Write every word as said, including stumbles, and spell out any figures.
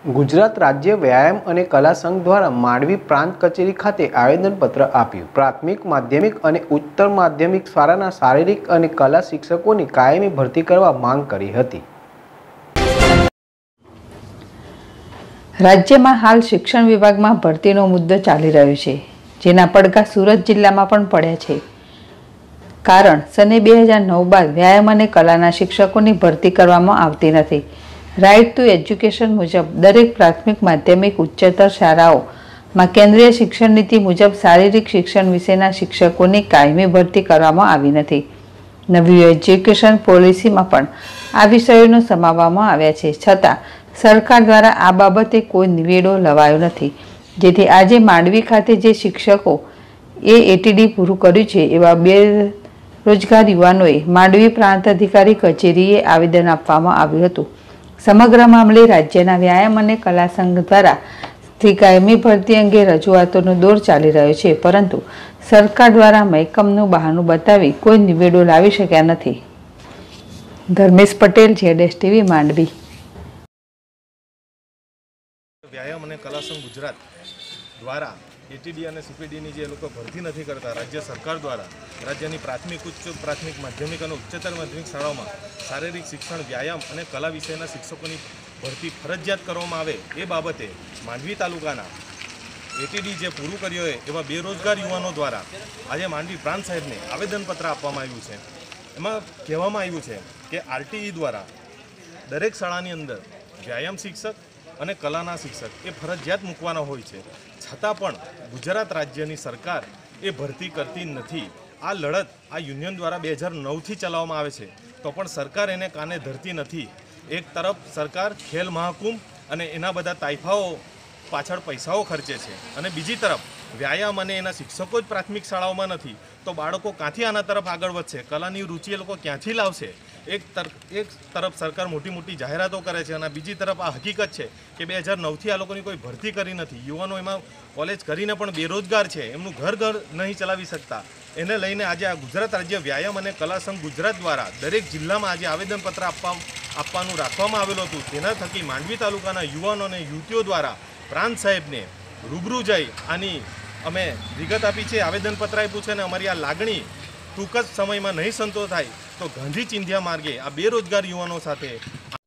ગુજરાત રાજ્ય વ્યાયામ અને કલા સંઘ દ્વારા માંડવી પ્રાંત કચેરી ખાતે આવેદનપત્ર આપ્યું। પ્રાથમિક માધ્યમિક અને ઉચ્ચતર માધ્યમિક શાળાના શારીરિક અને કલા શિક્ષકોની કાયમી ભરતી કરવા માંગ કરી હતી। રાજ્યમાં હાલ શિક્ષણ વિભાગમાં ભરતીનો મુદ્દો ચાલી રહ્યો છે, જેના પડઘા સુરત જિલ્લામાં પણ પડ્યા છે। કારણ સને બે હજાર નવ બાદ વ્યાયામ અને કલાના શિક્ષકોની ભરતી કરવામાં આવતી નથી। રાઇટ ટુ એજ્યુકેશન મુજબ દરેક પ્રાથમિક માધ્યમિક ઉચ્ચતર શાળાઓમાં કેન્દ્રીય શિક્ષણ નીતિ મુજબ શારીરિક શિક્ષણ વિષયના શિક્ષકોની કાયમી ભરતી કરવામાં આવી નથી। નવી એજ્યુકેશન પોલિસીમાં પણ આ વિષયોનો સમાવવામાં આવ્યા છે, છતાં સરકાર દ્વારા આ બાબતે કોઈ નિવેડો લવાયો નથી, જેથી આજે માંડવી ખાતે જે શિક્ષકો એ એટીડી પૂરું કર્યું છે એવા બેરોજગાર યુવાનોએ માંડવી પ્રાંત અધિકારી કચેરીએ આવેદન આપવામાં આવ્યું હતું। સમગ્ર મામલે રાજ્યના વ્યાયામ અને કલા સંઘ દ્વારા કાયમી ભરતી અંગે રજૂઆતોનો દોર ચાલી રહ્યો છે, પરંતુ સરકાર દ્વારા મહેકમનું બહાનું બતાવી કોઈ નિવેડો લાવી શક્યા નથી। ધર્મેશ પટેલ, જેડેશ ટીવી, માંડવી। વ્યાયામ અને કલા સંઘ ગુજરાત દ્વારા એટીડી અને સીપીડીની જે લોકો ભરતી નથી કરતા, રાજ્ય સરકાર દ્વારા રાજ્યની પ્રાથમિક, ઉચ્ચ પ્રાથમિક, માધ્યમિક અને ઉચ્ચતર માધ્યમિક શાળાઓમાં શારીરિક શિક્ષણ, વ્યાયામ અને કલા વિષયના શિક્ષકોની ભરતી ફરજિયાત કરવામાં આવે એ બાબતે માંડવી તાલુકાના એટીડી જે પૂરું કર્યો હોય એવા બેરોજગાર યુવાનો દ્વારા આજે માંડવી પ્રાંત સાહેબને આવેદનપત્ર આપવામાં આવ્યું છે। એમાં કહેવામાં આવ્યું છે કે આરટીઈ દ્વારા દરેક શાળાની અંદર વ્યાયામ શિક્ષક અને કલાના શિક્ષક એ ફરજિયાત મૂકવાના હોય છે, છતાં પણ ગુજરાત રાજ્યની સરકાર એ ભરતી કરતી નથી। આ લડત આ યુનિયન દ્વારા બે હજાર નવથી ચલાવવામાં આવે છે, તો પણ સરકાર એને કાને ધરતી નથી। એક તરફ સરકાર ખેલ મહાકુંભ અને એના બધા તાઇફાઓ પાછળ પૈસાઓ ખર્ચે છે, અને બીજી તરફ વ્યાયામ અને એના શિક્ષકો જ પ્રાથમિક શાળાઓમાં નથી, તો બાળકો ક્યાંથી આના તરફ આગળ વધશે? કલાની રુચિ એ લોકો ક્યાંથી લાવશે? એક તરફ એક તરફ સરકાર મોટી મોટી જાહેરાતો કરે છે, અને બીજી તરફ આ હકીકત છે કે બે હજાર નવથી આ લોકોની કોઈ ભરતી કરી નથી। યુવાનો એમાં કોલેજ કરીને પણ બેરોજગાર છે, એમનું ઘર ઘર નહીં ચલાવી શકતા। એને લઈને આજે આ ગુજરાત રાજ્ય વ્યાયામ અને કલા સંઘ ગુજરાત દ્વારા દરેક જિલ્લામાં આજે આવેદનપત્ર આપવા આપવાનું રાખવામાં આવેલું હતું। તેના થકી માંડવી તાલુકાના યુવાનો અને યુવતીઓ દ્વારા પ્રાંત સાહેબને રૂબરૂ જઈ આની અમે વિગત આપી છે, આવેદનપત્ર આપ્યું છે, અને અમારી આ લાગણી ટૂંક જ સમયમાં નહીં સંતોષ થાય તો ગાંધી ચિંધ્યા માર્ગે આ બેરોજગાર યુવાનો સાથે